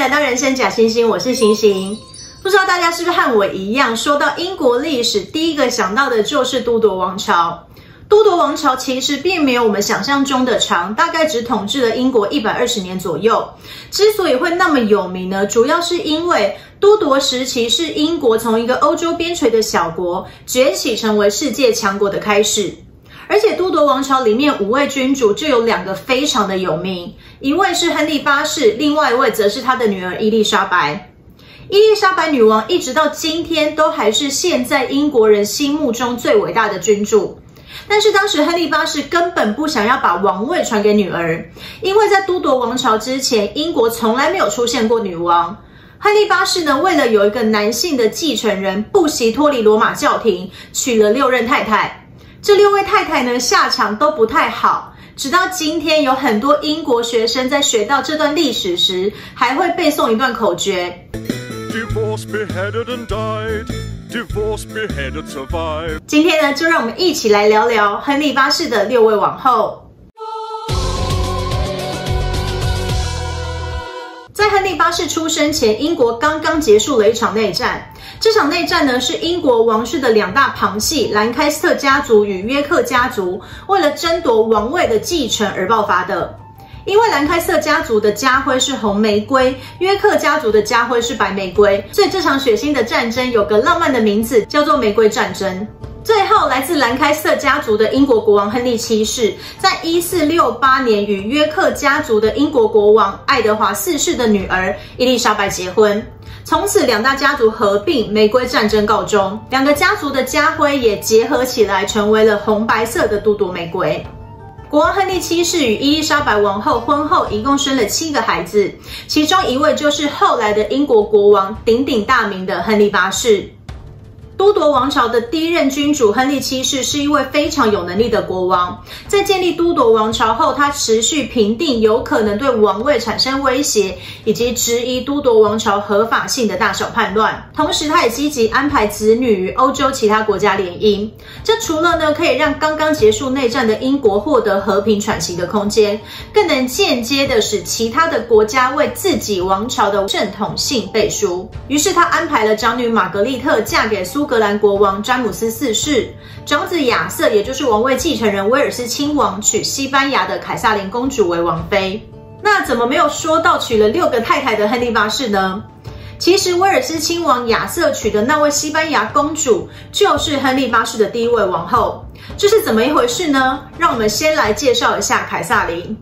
来到人生假星星，我是星星。不知道大家是不是和我一样，说到英国历史，第一个想到的就是都铎王朝。都铎王朝其实并没有我们想象中的长，大概只统治了英国120年左右。之所以会那么有名呢，主要是因为都铎时期是英国从一个欧洲边陲的小国崛起成为世界强国的开始。而且都铎王朝里面5位君主就有2个非常的有名，一位是亨利8世，另外一位则是他的女儿伊丽莎白。伊丽莎白女王一直到今天都还是现在英国人心目中最伟大的君主。但是当时亨利8世根本不想要把王位传给女儿，因为在都铎王朝之前，英国从来没有出现过女王。亨利8世呢，为了有一个男性的继承人，不惜脱离罗马教廷，娶了6任太太。这6位太太呢，下场都不太好。直到今天，有很多英国学生在学到这段历史时，还会背诵一段口诀。Divorce, beheaded and died. Divorce, beheaded, survived. 今天呢，就让我们一起来聊聊亨利8世的6位王后。在亨利8世出生前，英国刚刚结束了一场内战。这场内战呢，是英国王室的2大旁系兰开斯特家族与约克家族为了争夺王位的继承而爆发的。因为兰开斯特家族的家徽是红玫瑰，约克家族的家徽是白玫瑰，所以这场血腥的战争有个浪漫的名字，叫做玫瑰战争。最后，来自兰开斯特家族的英国国王亨利7世，在1468年与约克家族的英国国王爱德华4世的女儿伊丽莎白结婚。从此2大家族合并，玫瑰战争告终，2个家族的家徽也结合起来，成为了红白色的都铎玫瑰。国王亨利7世与伊丽莎白王后婚后一共生了7个孩子，其中一位就是后来的英国国王鼎鼎大名的亨利8世。都铎王朝的第1任君主亨利7世是一位非常有能力的国王，在建立都铎王朝后，他持续平定有可能对王位产生威胁以及质疑都铎王朝合法性的大小叛乱，同时他也积极安排子女与欧洲其他国家联姻。这除了呢可以让刚刚结束内战的英国获得和平喘息的空间，更能间接的使其他的国家为自己王朝的正统性背书。于是他安排了长女玛格丽特嫁给苏格兰国王詹姆斯4世，长子亚瑟也就是王位继承人威尔斯亲王娶西班牙的凯撒琳公主为王妃。那怎么没有说到娶了6个太太的亨利8世呢？其实威尔斯亲王亚瑟娶的那位西班牙公主就是亨利8世的第1位王后。这是怎么一回事呢？让我们先来介绍一下凯撒琳。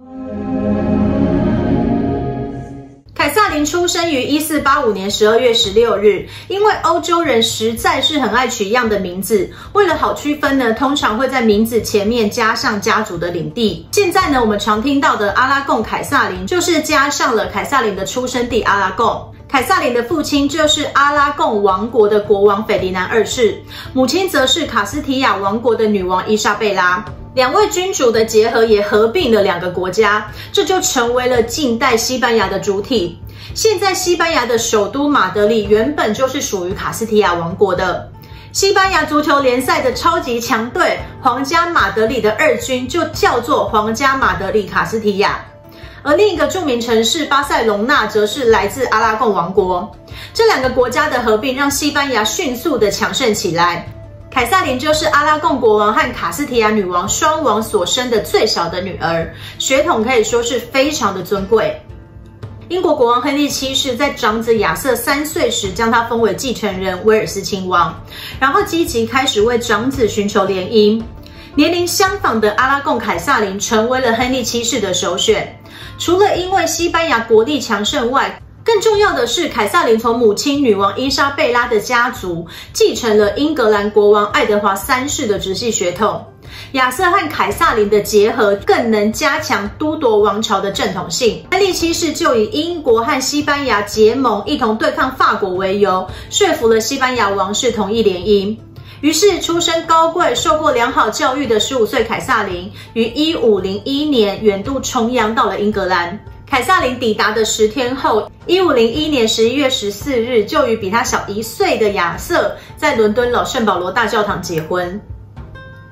凯撒琳出生于1485年12月16日，因为欧洲人实在是很爱取一样的名字，为了好区分呢，通常会在名字前面加上家族的领地。现在呢，我们常听到的阿拉贡凯撒琳，就是加上了凯撒琳的出生地阿拉贡。凯撒琳的父亲就是阿拉贡王国的国王斐迪南2世，母亲则是卡斯提亚王国的女王伊莎贝拉。2位君主的结合也合并了2个国家，这就成为了近代西班牙的主体。现在西班牙的首都马德里原本就是属于卡斯提亚王国的。西班牙足球联赛的超级强队皇家马德里的2军就叫做皇家马德里卡斯提亚。而另一个著名城市巴塞隆纳则是来自阿拉贡王国。这2个国家的合并让西班牙迅速的强盛起来。凯撒琳就是阿拉贡国王和卡斯提亚女王双王所生的最小的女儿，血统可以说是非常的尊贵。英国国王亨利7世在长子亚瑟3岁时将他封为继承人威尔斯亲王，然后积极开始为长子寻求联姻。年龄相仿的阿拉贡凯撒琳成为了亨利7世的首选。除了因为西班牙国力强盛外，更重要的是，凯撒琳从母亲女王伊莎贝拉的家族继承了英格兰国王爱德华3世的直系血统。亚瑟和凯撒琳的结合更能加强都铎王朝的正统性。亨利7世就以英国和西班牙结盟，一同对抗法国为由，说服了西班牙王室同意联姻。于是，出身高贵、受过良好教育的15岁凯撒琳，于1501年远渡重洋到了英格兰。凯撒琳抵达的10天后，1501年11月14日，就与比他小1岁的亚瑟在伦敦老圣保罗大教堂结婚。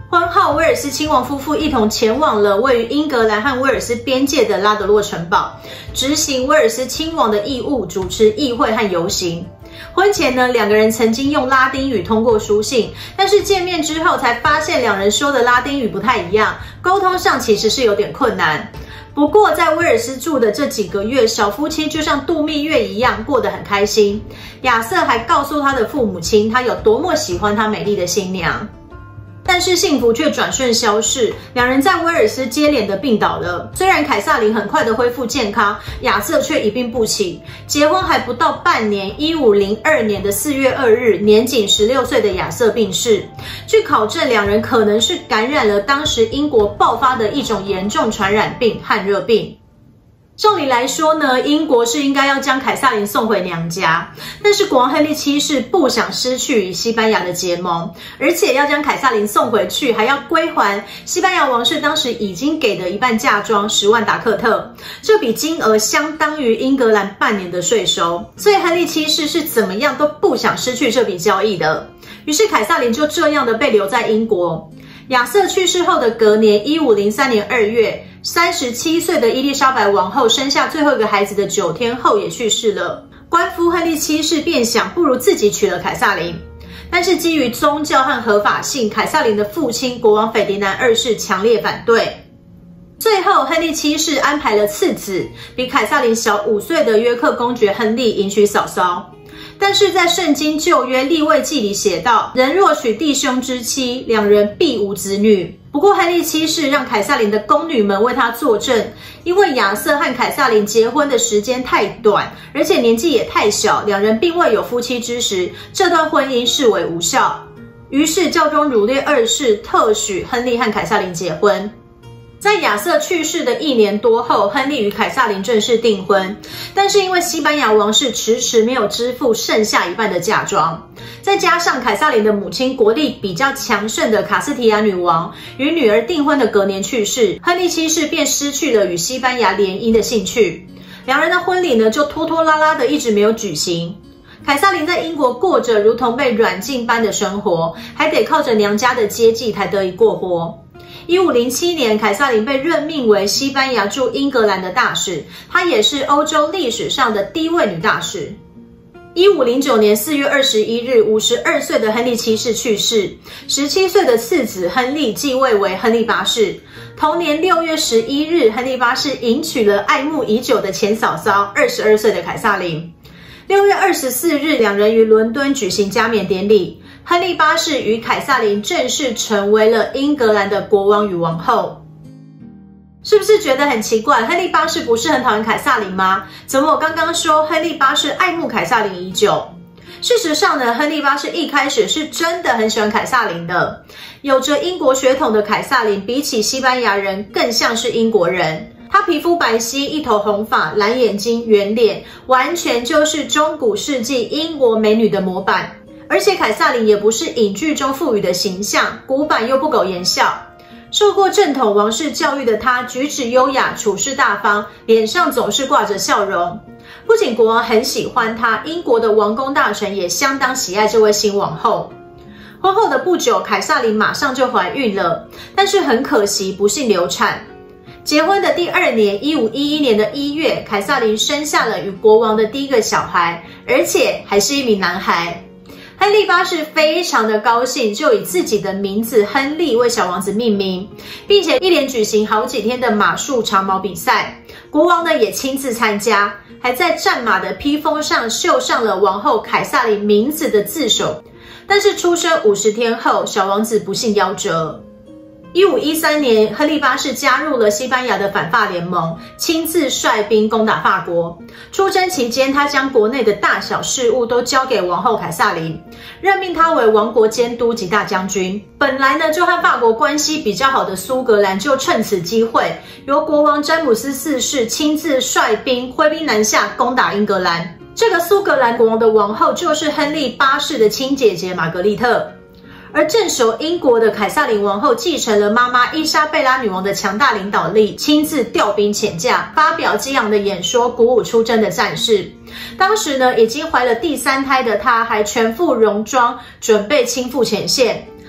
婚后，威尔斯亲王夫妇一同前往了位于英格兰和威尔斯边界的拉德洛城堡，执行威尔斯亲王的义务，主持议会和游行。婚前呢，两个人曾经用拉丁语通过书信，但是见面之后才发现两人说的拉丁语不太一样，沟通上其实是有点困难。不过在威尔斯住的这几个月，小夫妻就像度蜜月一样，过得很开心。亚瑟还告诉他的父母亲，他有多么喜欢他美丽的新娘。但是幸福却转瞬消逝，两人在威尔斯接连的病倒了。虽然凯撒琳很快的恢复健康，亚瑟却一病不起。结婚还不到半年，1502年的4月2日，年仅16岁的亚瑟病逝。据考证，两人可能是感染了当时英国爆发的一种严重传染病——汗热病。照理来说呢，英国是应该要将凯撒琳送回娘家，但是国王亨利七世不想失去与西班牙的结盟，而且要将凯撒琳送回去，还要归还西班牙王室当时已经给的一半嫁妆10万达克特，这笔金额相当于英格兰半年的税收，所以亨利七世是怎么样都不想失去这笔交易的。于是凯撒琳就这样的被留在英国。亚瑟去世后的隔年，1503年2月，37岁的伊丽莎白王后生下最后一个孩子的9天后也去世了。官夫亨利七世便想，不如自己娶了凯撒琳。但是基于宗教和合法性，凯撒琳的父亲国王斐迪南2世强烈反对。最后，亨利七世安排了次子，比凯撒琳小5岁的约克公爵亨利迎娶嫂嫂。但是在圣经旧约利未记里写道，人若娶弟兄之妻，两人必无子女。不过亨利七世让凯撒琳的宫女们为他作证，因为亚瑟和凯撒琳结婚的时间太短，而且年纪也太小，两人并未有夫妻之实，这段婚姻视为无效。于是教宗儒略2世特许亨利和凯撒琳结婚。在亚瑟去世的1年多后，亨利与凯撒琳正式订婚，但是因为西班牙王室迟迟没有支付剩下一半的嫁妆，再加上凯撒琳的母亲国力比较强盛的卡斯提亚女王与女儿订婚的隔年去世，亨利七世便失去了与西班牙联姻的兴趣，两人的婚礼呢就拖拖拉拉的一直没有举行。凯撒琳在英国过着如同被软禁般的生活，还得靠着娘家的接济才得以过活。1507年，凯撒琳被任命为西班牙驻英格兰的大使，她也是欧洲历史上的第一位女大使。1509年4月21日，52岁的亨利七世去世，17岁的次子亨利继位为亨利八世。同年6月11日，亨利八世迎娶了爱慕已久的前嫂嫂22岁的凯撒琳。6月24日，两人于伦敦举行加冕典礼。亨利八世与凯撒琳正式成为了英格兰的国王与王后。是不是觉得很奇怪？亨利八世不是很讨厌凯撒琳吗？怎么我刚刚说亨利八世爱慕凯撒琳已久？事实上呢，亨利八世一开始是真的很喜欢凯撒琳的。有着英国血统的凯撒琳，比起西班牙人更像是英国人。她皮肤白皙，一头红发，蓝眼睛，圆脸，完全就是中古世纪英国美女的模板。而且凯撒琳也不是影剧中赋予的形象，古板又不苟言笑。受过正统王室教育的她，举止优雅，处事大方，脸上总是挂着笑容。不仅国王很喜欢她，英国的王公大臣也相当喜爱这位新王后。婚后的不久，凯撒琳马上就怀孕了，但是很可惜，不幸流产。结婚的第2年，1511年的1月，凯撒琳生下了与国王的第一个小孩，而且还是一名男孩。亨利八世非常的高兴，就以自己的名字亨利为小王子命名，并且一连举行好几天的马术长矛比赛。国王呢也亲自参加，还在战马的披风上绣上了王后凯撒琳名字的字首。但是出生50天后，小王子不幸夭折。1513年，亨利八世加入了西班牙的反法联盟，亲自率兵攻打法国。出征期间，他将国内的大小事务都交给王后凯撒琳，任命他为王国监督及大将军。本来呢，就和法国关系比较好的苏格兰，就趁此机会，由国王詹姆斯4世亲自率兵挥兵南下，攻打英格兰。这个苏格兰国王的王后就是亨利八世的亲姐姐玛格丽特。而镇守英国的凯撒琳王后继承了妈妈伊莎贝拉女王的强大领导力，亲自调兵遣将，发表激昂的演说，鼓舞出征的战士。当时呢，已经怀了第3胎的她，还全副戎装，准备亲赴前线。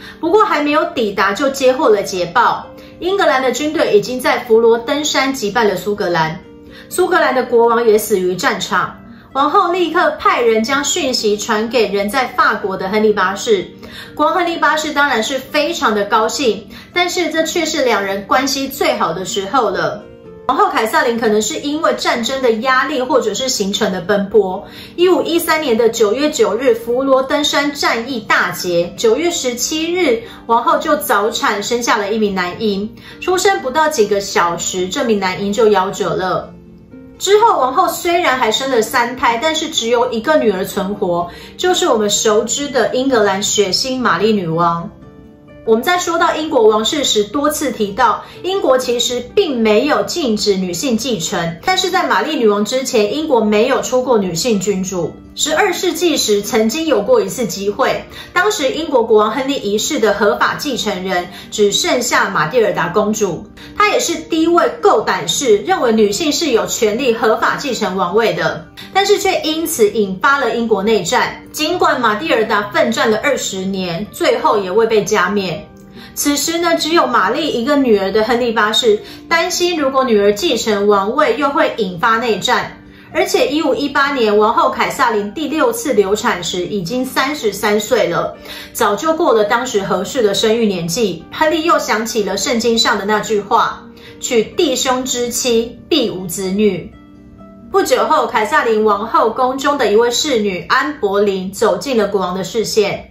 不过还没有抵达就接获了捷报，英格兰的军队已经在佛罗登山击败了苏格兰，苏格兰的国王也死于战场。王后立刻派人将讯息传给人在法国的亨利八世，国王亨利八世当然是非常的高兴，但是这却是两人关系最好的时候了。王后凯撒琳可能是因为战争的压力或者是行程的奔波，1513年的9月9日佛罗登山战役大捷，9月17日王后就早产生下了一名男婴，出生不到几个小时，这名男婴就夭折了。之后王后虽然还生了3胎，但是只有一个女儿存活，就是我们熟知的英格兰血腥玛丽女王。我们在说到英国王室时多次提到，英国其实并没有禁止女性继承，但是在玛丽女王之前，英国没有出过女性君主。12世纪时曾经有过一次机会，当时英国国王亨利一世的合法继承人只剩下玛蒂尔达公主，她也是第一位够胆识认为女性是有权利合法继承王位的，但是却因此引发了英国内战。尽管玛蒂尔达奋战了20年，最后也未被加冕。此时呢，只有玛丽一个女儿的亨利八世担心，如果女儿继承王位，又会引发内战。而且1518年王后凯撒琳第6次流产时已经33岁了，早就过了当时合适的生育年纪。亨利又想起了圣经上的那句话：娶弟兄之妻，必无子女。不久后，凯撒琳王后宫中的一位侍女安柏林走进了国王的视线。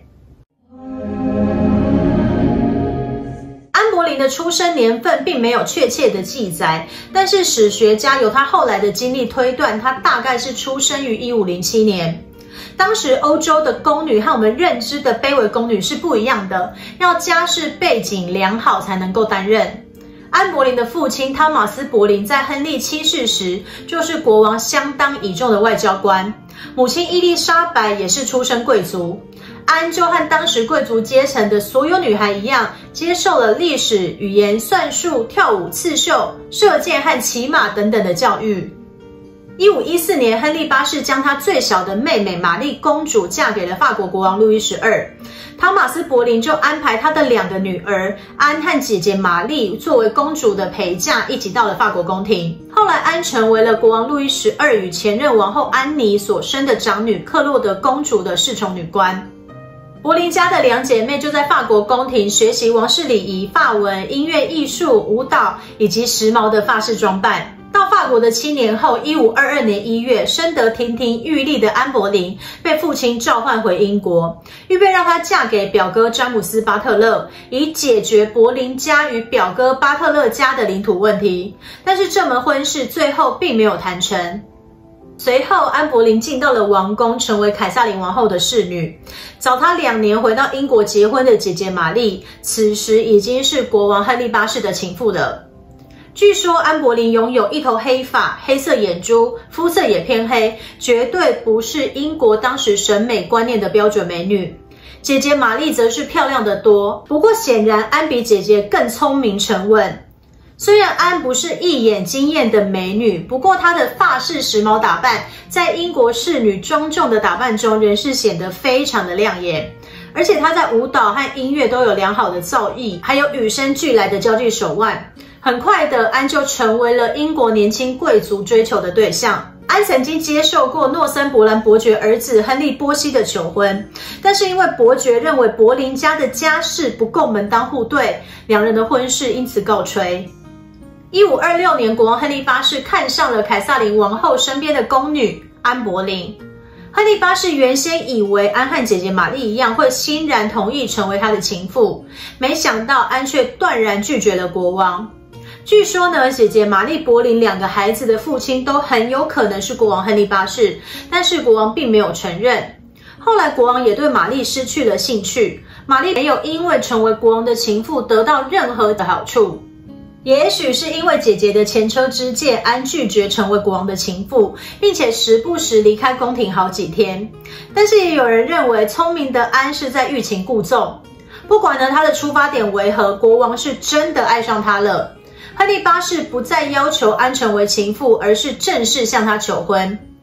安柏林的出生年份并没有确切的记载，但是史学家由他后来的经历推断，他大概是出生于1507年。当时欧洲的宫女和我们认知的卑微宫女是不一样的，要家世背景良好才能够担任。安柏林的父亲汤马斯·柏林在亨利7世时就是国王相当倚重的外交官，母亲伊丽莎白也是出身贵族。安就和当时贵族阶层的所有女孩一样，接受了历史、语言、算术、跳舞、刺绣、射箭和骑马等等的教育。1514年，亨利八世将他最小的妹妹玛丽公主嫁给了法国国王路易12。汤马斯·柏林就安排他的2个女儿安和姐姐玛丽作为公主的陪嫁，一起到了法国宫廷。后来，安成为了国王路易12与前任王后安妮所生的长女克洛德公主的侍从女官。柏林家的2姐妹就在法国宫廷学习王室礼仪、法文、音乐、艺术、舞蹈以及时髦的法式装扮。到法国的7年后，1522年1月，深得亭亭玉立的安柏林被父亲召唤回英国，预备让她嫁给表哥詹姆斯·巴特勒，以解决柏林家与表哥巴特勒家的领土问题。但是这门婚事最后并没有谈成。随后，安柏林进到了王宫，成为凯撒琳王后的侍女。早她2年回到英国结婚的姐姐玛丽，此时已经是国王亨利八世的情妇了。据说安柏林拥有一头黑发、黑色眼珠，肤色也偏黑，绝对不是英国当时审美观念的标准美女。姐姐玛丽则是漂亮得多，不过显然安比姐姐更聪明沉稳。虽然安不是一眼惊艳的美女，不过她的法式时髦打扮在英国侍女庄重的打扮中仍是显得非常的亮眼。而且她在舞蹈和音乐都有良好的造诣，还有与生俱来的交际手腕。很快的，安就成为了英国年轻贵族追求的对象。安曾经接受过诺森伯兰伯爵儿子亨利波西的求婚，但是因为伯爵认为柏林家的家世不够门当户对，两人的婚事因此告吹。1526年，国王亨利八世看上了凯撒琳王后身边的宫女安柏林。亨利八世原先以为安和姐姐玛丽一样会欣然同意成为他的情妇，没想到安却断然拒绝了国王。据说呢，姐姐玛丽柏林2个孩子的父亲都很有可能是国王亨利八世，但是国王并没有承认。后来国王也对玛丽失去了兴趣，玛丽没有因为成为国王的情妇得到任何的好处。也许是因为姐姐的前车之鉴，安拒绝成为国王的情妇，并且时不时离开宫廷好几天。但是也有人认为，聪明的安是在欲擒故纵。不管呢他的出发点为何，国王是真的爱上他了。亨利八世不再要求安成为情妇，而是正式向她求婚。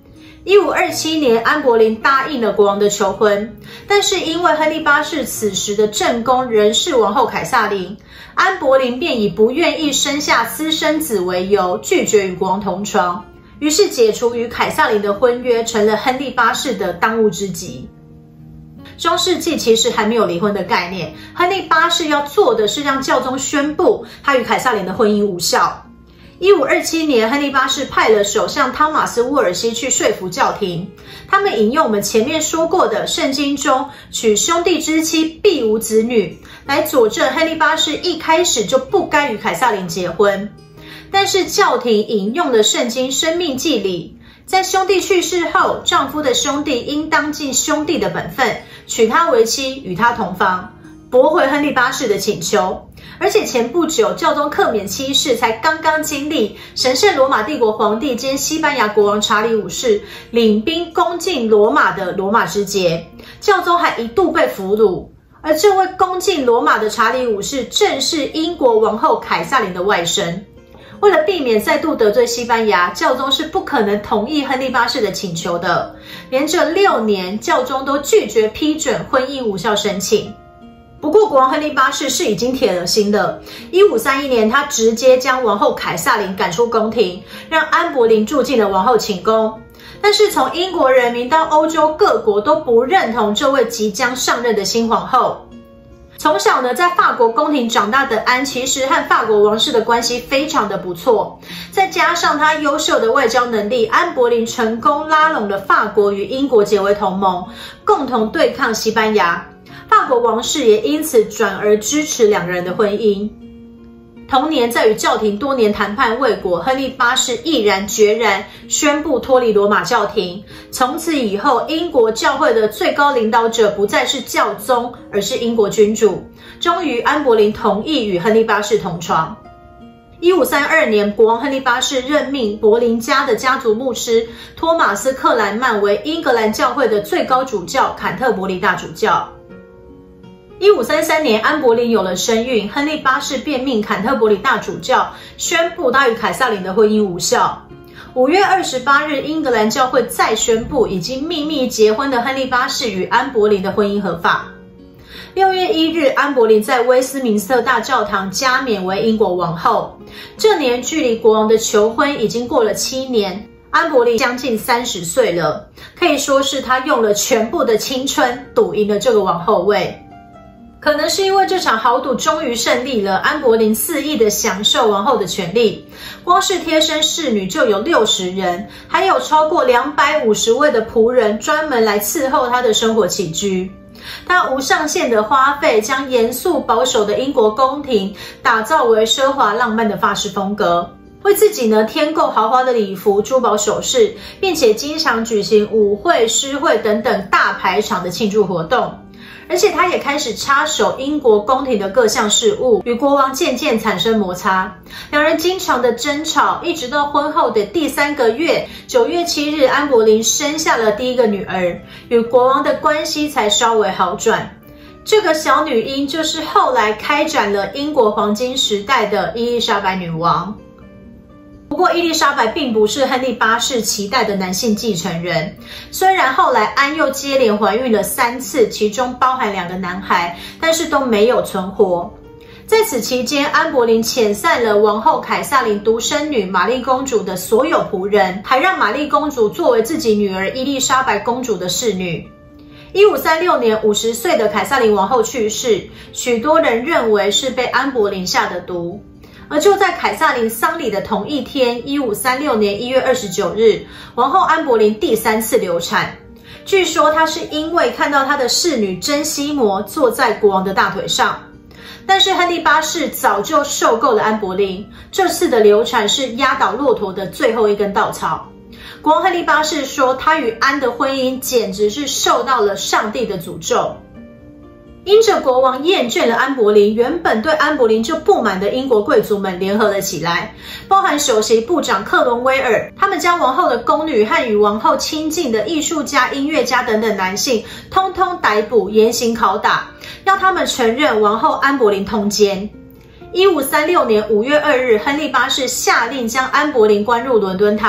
1527年，安柏林答应了国王的求婚，但是因为亨利八世此时的正宫仍是王后凯撒琳，安柏林便以不愿意生下私生子为由，拒绝与国王同床，于是解除与凯撒琳的婚约，成了亨利八世的当务之急。中世纪其实还没有离婚的概念，亨利八世要做的是让教宗宣布他与凯撒琳的婚姻无效。1527年，亨利八世派了首相汤马斯·沃尔西去说服教廷，他们引用我们前面说过的圣经中娶兄弟之妻必无子女，来佐证亨利八世一开始就不该与凯撒琳结婚。但是教廷引用了圣经生命记里，在兄弟去世后，丈夫的兄弟应当尽兄弟的本分，娶她为妻，与她同房，驳回亨利八世的请求。而且前不久，教宗克勉七世才刚刚经历神圣罗马帝国皇帝兼西班牙国王查理五世领兵攻进罗马的罗马之节，教宗还一度被俘虏。而这位攻进罗马的查理五世，正是英国王后凯撒琳的外甥。为了避免再度得罪西班牙，教宗是不可能同意亨利八世的请求的。连着6年，教宗都拒绝批准婚姻无效申请。不过，国王亨利八世是已经铁了心的。1531年，他直接将王后凯撒琳赶出宫廷，让安柏林住进了王后寝宫。但是，从英国人民到欧洲各国都不认同这位即将上任的新皇后。从小呢，在法国宫廷长大的安，其实和法国王室的关系非常的不错。再加上他优秀的外交能力，安柏林成功拉拢了法国与英国结为同盟，共同对抗西班牙。法国王室也因此转而支持两人的婚姻。同年，在与教廷多年谈判未果，亨利八世毅然决然宣布脱离罗马教廷。从此以后，英国教会的最高领导者不再是教宗，而是英国君主。终于，安柏林同意与亨利八世同床。1532年，国王亨利八世任命柏林家的家族牧师托马斯·克兰曼为英格兰教会的最高主教、坎特伯里大主教。1533年，安柏林有了身孕，亨利八世便命坎特伯里大主教宣布他与凯撒琳的婚姻无效。5月28日，英格兰教会再宣布已经秘密结婚的亨利八世与安柏林的婚姻合法。6月1日，安柏林在威斯敏斯特大教堂加冕为英国王后。这年距离国王的求婚已经过了7年，安柏林将近30岁了，可以说是他用了全部的青春赌赢了这个王后位。可能是因为这场豪赌终于胜利了，安柏林肆意的享受王后的权利，光是贴身侍女就有60人，还有超过250位的仆人专门来伺候她的生活起居。她无上限的花费，将严肃保守的英国宫廷打造为奢华浪漫的法式风格，为自己呢添购豪华的礼服、珠宝首饰，并且经常举行舞会、诗会等等大排场的庆祝活动。而且他也开始插手英国宫廷的各项事务，与国王渐渐产生摩擦，两人经常的争吵，一直到婚后的第3个月，9月7日，安柏林生下了第一个女儿，与国王的关系才稍微好转。这个小女婴就是后来开展了英国黄金时代的伊丽莎白女王。不过，伊丽莎白并不是亨利八世期待的男性继承人。虽然后来安又接连怀孕了3次，其中包含2个男孩，但是都没有存活。在此期间，安柏林遣散了王后凯撒琳独生女玛丽公主的所有仆人，还让玛丽公主作为自己女儿伊丽莎白公主的侍女。1536年，50岁的凯撒琳王后去世，许多人认为是被安柏林下的毒。而就在凯撒琳丧礼的同一天，1536年1月29日，王后安柏林第3次流产。据说她是因为看到她的侍女珍西摩坐在国王的大腿上。但是亨利八世早就受够了安柏林，这次的流产是压倒骆驼的最后一根稻草。国王亨利八世说，他与安的婚姻简直是受到了上帝的诅咒。因着国王厌倦了安柏林，原本对安柏林就不满的英国贵族们联合了起来，包含首席部长克伦威尔，他们将王后的宫女和与王后亲近的艺术家、音乐家等等男性通通逮捕，严刑拷打，要他们承认王后安柏林通奸。1536年5月2日，亨利八世下令将安柏林关入伦敦塔。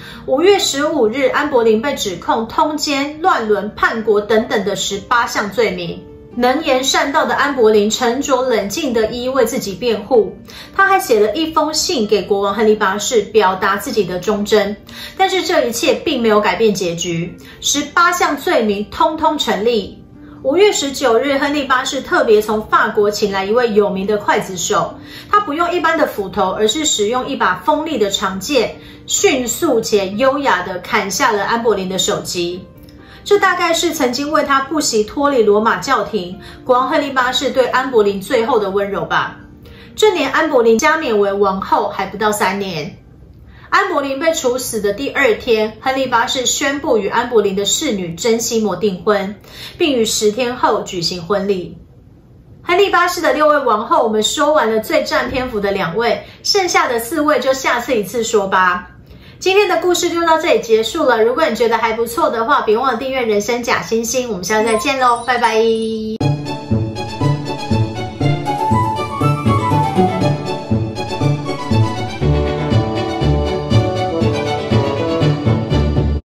5月15日，安柏林被指控通奸、乱伦、叛国等等的18项罪名。能言善道的安柏林沉着冷静地一一为自己辩护，他还写了一封信给国王亨利八世，表达自己的忠贞。但是这一切并没有改变结局，18项罪名通通成立。5月19日，亨利八世特别从法国请来一位有名的刽子手，他不用一般的斧头，而是使用一把锋利的长剑，迅速且优雅地砍下了安柏林的首级。这大概是曾经为他不惜脱离罗马教廷，国王亨利八世对安柏林最后的温柔吧。这年安柏林加冕为王后还不到3年。安柏林被处死的第2天，亨利八世宣布与安柏林的侍女珍西摩订婚，并于10天后举行婚礼。亨利八世的6位王后，我们说完了最占篇幅的2位，剩下的4位就下次一次说吧。今天的故事就到这里结束了。如果你觉得还不错的话，别忘了订阅人生假星星。我们下次再见喽，拜拜。